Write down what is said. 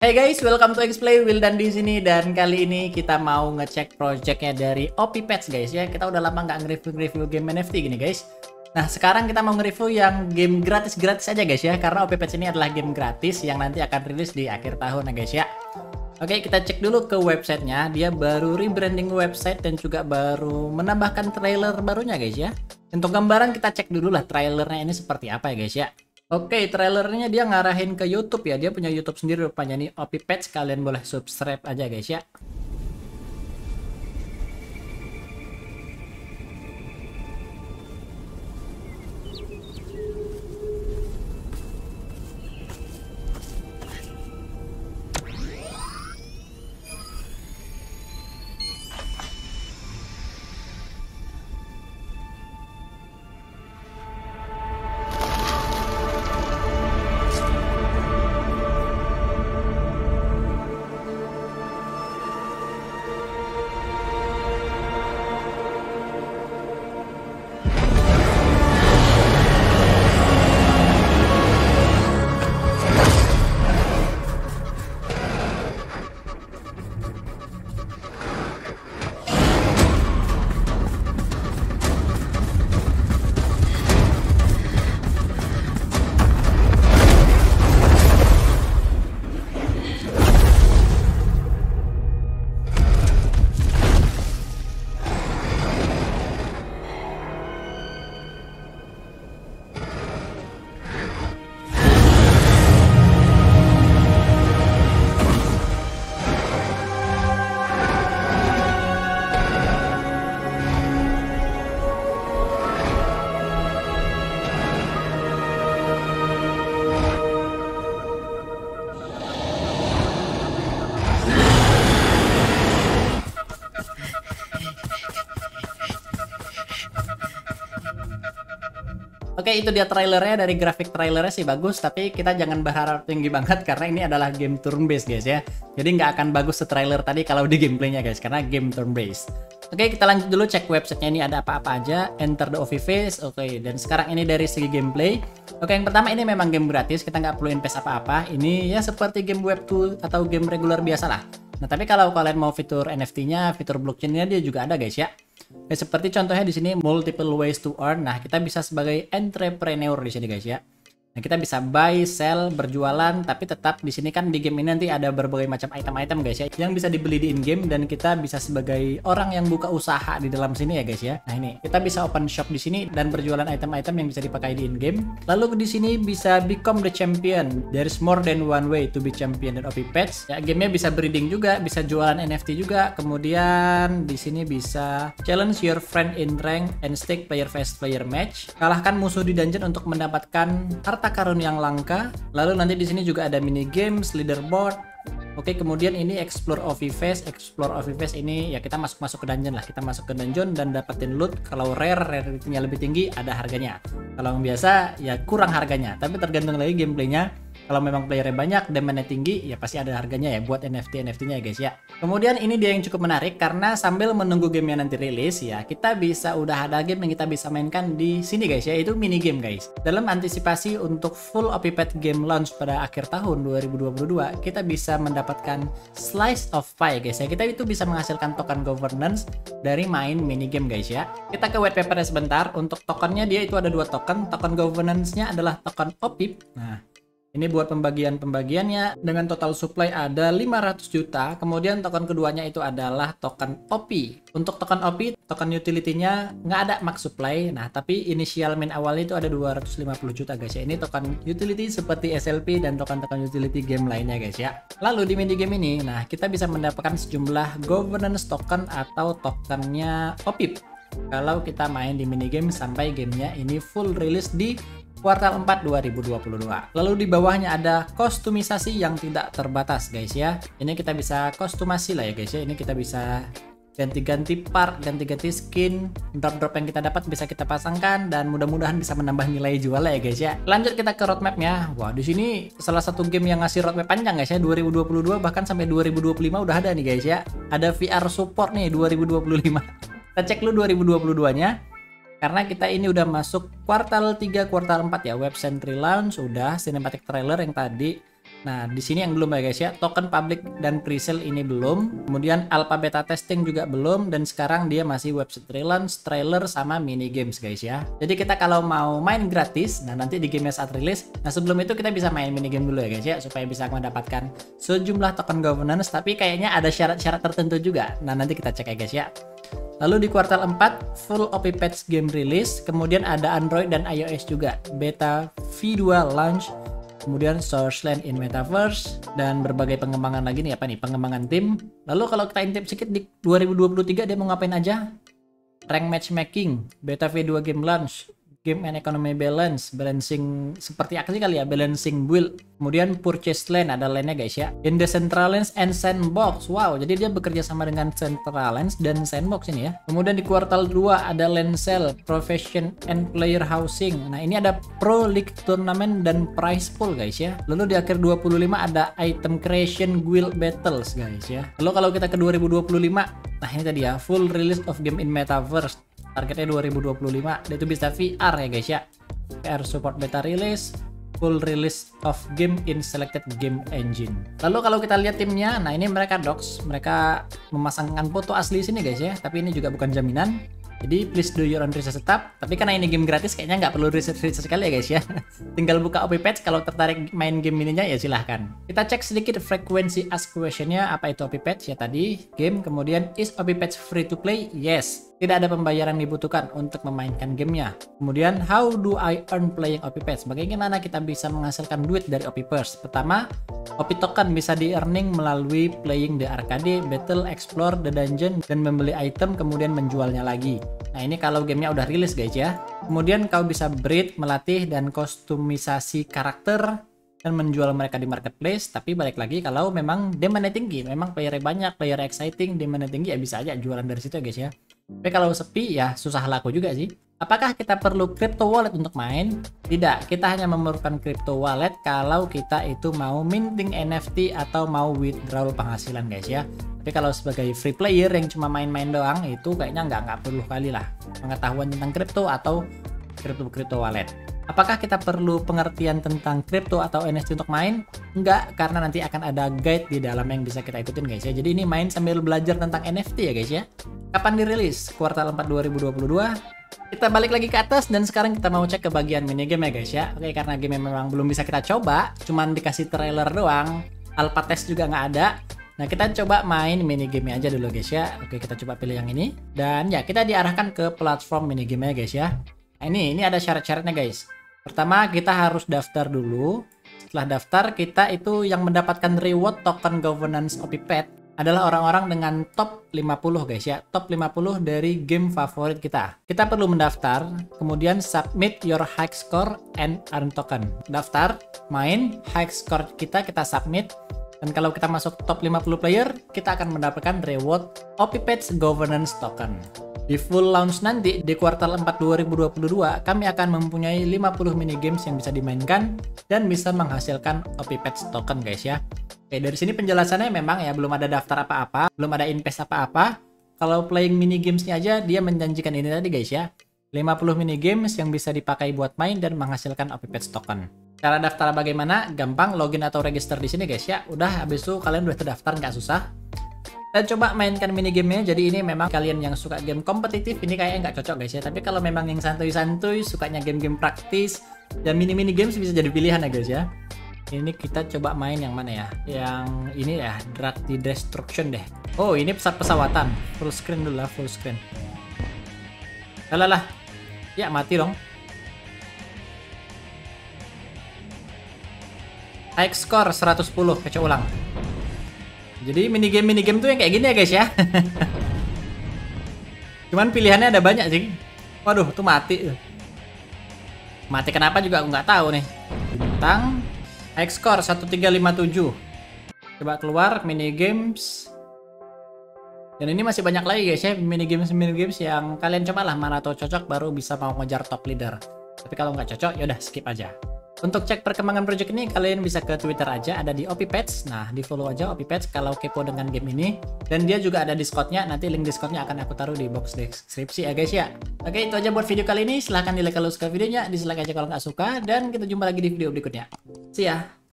Hey guys, welcome to Xplay. Wildan di sini, dan kali ini kita mau ngecek projectnya dari OP Pets guys ya. Kita udah lama nggak nge-review game NFT gini guys. Nah sekarang kita mau nge-review yang game gratis aja guys ya, karena OP Pets ini adalah game gratis yang nanti akan rilis di akhir tahun ya guys ya. Oke, kita cek dulu ke websitenya. Dia baru rebranding website dan juga baru menambahkan trailer barunya guys ya. Untuk gambaran kita cek dulu lah trailernya ini seperti apa ya guys ya. Oke, trailernya dia ngarahin ke YouTube ya. Dia punya YouTube sendiri rupanya nih, OP Pets. Kalian boleh subscribe aja guys ya. Oke, itu dia trailernya. Dari grafik trailernya sih bagus, tapi kita jangan berharap tinggi banget karena ini adalah game turn based guys ya. Jadi nggak akan bagus se-trailer tadi kalau di gameplaynya guys, karena game turn based. Oke, kita lanjut dulu cek websitenya ini ada apa-apa aja. Enter the OP face. Oke, dan sekarang ini dari segi gameplay. Oke, yang pertama ini memang game gratis, kita nggak perlu invest apa-apa. Ini ya seperti game web 2 atau game regular biasa lah. Nah, tapi kalau kalian mau fitur NFT-nya, fitur blockchain-nya dia juga ada guys ya. Seperti contohnya di sini multiple ways to earn. Nah, kita bisa sebagai entrepreneur di sini guys ya. Nah, kita bisa buy, sell, berjualan, tapi tetap di sini kan di game ini nanti ada berbagai macam item-item guys ya yang bisa dibeli di in-game, dan kita bisa sebagai orang yang buka usaha di dalam sini ya guys ya. Nah, ini kita bisa open shop di sini dan berjualan item-item yang bisa dipakai di in-game. Lalu di sini bisa become the champion. There is more than one way to be champion in OP Pets. Ya, gamenya bisa breeding juga, bisa jualan NFT juga. Kemudian di sini bisa challenge your friend in rank and stake player vs player match. Kalahkan musuh di dungeon untuk mendapatkan harta karun yang langka. Lalu nanti di sini juga ada mini games, leaderboard. Oke, kemudian ini explore OP Face. Explore OP Face ini ya kita masuk ke dungeon lah. Kita masuk ke dungeon dan dapetin loot. Kalau rarity-nya lebih tinggi ada harganya. Kalau yang biasa ya kurang harganya. Tapi tergantung lagi gameplaynya. Kalau memang playernya banyak, demand-nya tinggi, ya pasti ada harganya ya buat NFT-nya ya guys ya. Kemudian ini dia yang cukup menarik karena sambil menunggu gamenya nanti rilis ya, kita bisa udah ada game yang kita bisa mainkan di sini guys ya, itu mini game guys. Dalam antisipasi untuk full OP Pets game launch pada akhir tahun 2022, kita bisa mendapatkan slice of pie guys ya. Kita itu bisa menghasilkan token governance dari main mini game guys ya. Kita ke white papernya sebentar. Untuk tokennya dia itu ada dua token. Token governance-nya adalah token OP. Nah, ini buat pembagiannya dengan total supply ada 500 juta. Kemudian token keduanya itu adalah token OP. Untuk token OP, token utility-nya nggak ada max supply. Nah, tapi initial main awalnya itu ada 250 juta guys ya. Ini token utility seperti SLP dan token-token utility game lainnya guys ya. Lalu di mini game ini, nah kita bisa mendapatkan sejumlah governance token atau tokennya OP kalau kita main di mini game sampai gamenya ini full rilis di kuartal 4 2022. Lalu di bawahnya ada kostumisasi yang tidak terbatas guys ya. Ini kita bisa kostumasi lah ya guys ya. Ini kita bisa ganti-ganti part, ganti-ganti skin, drop-drop yang kita dapat bisa kita pasangkan, dan mudah-mudahan bisa menambah nilai jual ya guys ya. Lanjut kita ke roadmapnya. Wah, di sini salah satu game yang ngasih roadmap panjang guys ya, 2022 bahkan sampai 2025 udah ada nih guys ya. Ada VR support nih 2025. Kita cek dulu 2022-nya. Karena kita ini udah masuk kuartal 3, kuartal 4 ya. Web Sentry Launch udah, cinematic trailer yang tadi. Nah, di sini yang belum ya guys ya, token public dan presale ini belum. Kemudian alpha beta testing juga belum, dan sekarang dia masih website relaunch, trailer sama mini games guys ya. Jadi kita kalau mau main gratis, nah nanti di game saat rilis, nah sebelum itu kita bisa main mini game dulu ya guys ya, supaya bisa mendapatkan sejumlah token governance, tapi kayaknya ada syarat-syarat tertentu juga. Nah, nanti kita cek ya guys ya. Lalu di kuartal 4 full OP patch game release, kemudian ada Android dan iOS juga, beta V2 launch, kemudian Sourceland in Metaverse, dan berbagai pengembangan lagi nih, apa nih, pengembangan tim. Lalu kalau kita intip sedikit di 2023 dia mau ngapain aja? Rank matchmaking, beta V2 game launch, game and economy balance, balancing seperti apa sih kali ya, balancing build, kemudian purchase land, ada landnya guys ya, in the Decentraland and Sandbox. Wow, jadi dia bekerja sama dengan Decentraland dan Sandbox ini ya. Kemudian di kuartal 2 ada land sale, profession and player housing. Nah, ini ada pro league tournament dan prize pool guys ya. Lalu di akhir 25 ada item creation guild battles guys ya. Lalu kalau kita ke 2025, nah ini tadi ya, full release of game in Metaverse. Targetnya 2025, dan itu bisa VR ya guys ya. VR support beta release, full release of game in selected game engine. Lalu kalau kita lihat timnya, nah ini mereka docs, mereka memasangkan foto asli sini guys ya, tapi ini juga bukan jaminan. Jadi please do your own research tetap. Tapi karena ini game gratis, kayaknya nggak perlu research sekali ya guys ya. Tinggal buka OP patch, kalau tertarik main game ininya ya silahkan. Kita cek sedikit frekuensi ask questionnya, apa itu OP patch ya tadi, game. Kemudian is OP patch free to play? Yes. Tidak ada pembayaran dibutuhkan untuk memainkan gamenya. Kemudian how do I earn playing OP patch? Bagaimana kita bisa menghasilkan duit dari OP Purse? Pertama, OP token bisa di earning melalui playing the arcade, battle, explore the dungeon, dan membeli item kemudian menjualnya lagi. Nah, ini kalau gamenya udah rilis guys ya. Kemudian kau bisa breed, melatih, dan kostumisasi karakter dan menjual mereka di marketplace. Tapi balik lagi, kalau memang demandnya tinggi, memang playernya banyak, player exciting, demandnya tinggi, ya bisa aja jualan dari situ ya guys ya. Tapi kalau sepi ya susah laku juga sih. Apakah kita perlu crypto wallet untuk main? Tidak, kita hanya memerlukan crypto wallet kalau kita itu mau minting NFT atau mau withdrawal penghasilan guys ya. Tapi kalau sebagai free player yang cuma main-main doang, itu kayaknya nggak perlu kali lah pengetahuan tentang crypto atau crypto wallet. Apakah kita perlu pengertian tentang crypto atau NFT untuk main? Enggak, karena nanti akan ada guide di dalam yang bisa kita ikutin guys ya. Jadi ini main sambil belajar tentang NFT ya guys ya. Kapan dirilis? Kuartal 4 2022. Kita balik lagi ke atas, dan sekarang kita mau cek ke bagian minigame ya guys ya. Oke, karena game memang belum bisa kita coba, cuman dikasih trailer doang, alpha test juga nggak ada. Nah, kita coba main minigame aja dulu guys ya. Oke, kita coba pilih yang ini, dan ya kita diarahkan ke platform minigame ya guys ya. Nah, ini ada syarat-syaratnya guys. Pertama, kita harus daftar dulu. Setelah daftar, kita itu yang mendapatkan reward token governance OP patch adalah orang-orang dengan top 50 guys ya. Top 50 dari game favorit kita. Kita perlu mendaftar, kemudian submit your high score and earn token. Daftar, main, high score kita submit. Dan kalau kita masuk top 50 player, kita akan mendapatkan reward OP patch governance token. Di full launch nanti, di kuartal 4 2022, kami akan mempunyai 50 minigames yang bisa dimainkan dan bisa menghasilkan OP patch token guys ya. Oke, dari sini penjelasannya memang ya belum ada daftar apa-apa, belum ada invest apa-apa. Kalau playing minigamesnya aja, dia menjanjikan ini tadi guys ya. 50 minigames yang bisa dipakai buat main dan menghasilkan OP patch token. Cara daftar bagaimana? Gampang, login atau register di sini guys ya. Udah, habis itu kalian udah terdaftar, nggak susah. Dan coba mainkan minigamenya. Jadi ini memang kalian yang suka game kompetitif ini kayaknya nggak cocok guys ya. Tapi kalau memang yang santuy-santuy, sukanya game-game praktis dan mini-mini games bisa jadi pilihan ya guys ya. Ini kita coba main yang mana ya? Yang ini ya, Drag the Destruction deh. Oh, ini pesawat-pesawatan. Full screen dulu lah, full screen. Lah. Ya, mati dong. High score 110, kecil ulang. Jadi minigame tuh yang kayak gini ya guys ya. Cuman pilihannya ada banyak sih. Waduh, tuh mati. Mati kenapa juga aku nggak tahu nih. Bintang. High score 1357. Coba keluar minigames. Dan ini masih banyak lagi guys ya, minigames yang kalian cobalah mana tuh cocok, baru bisa mau ngejar top leader. Tapi kalau nggak cocok, yaudah skip aja. Untuk cek perkembangan project ini, kalian bisa ke Twitter aja, ada di OP Patch. Nah, di follow aja OP Patch kalau kepo dengan game ini. Dan dia juga ada Discord-nya, nanti link Discord-nya akan aku taruh di box deskripsi ya guys ya. Oke, itu aja buat video kali ini. Silahkan di like kalau suka videonya, dislike aja kalau nggak suka. Dan kita jumpa lagi di video berikutnya. See ya!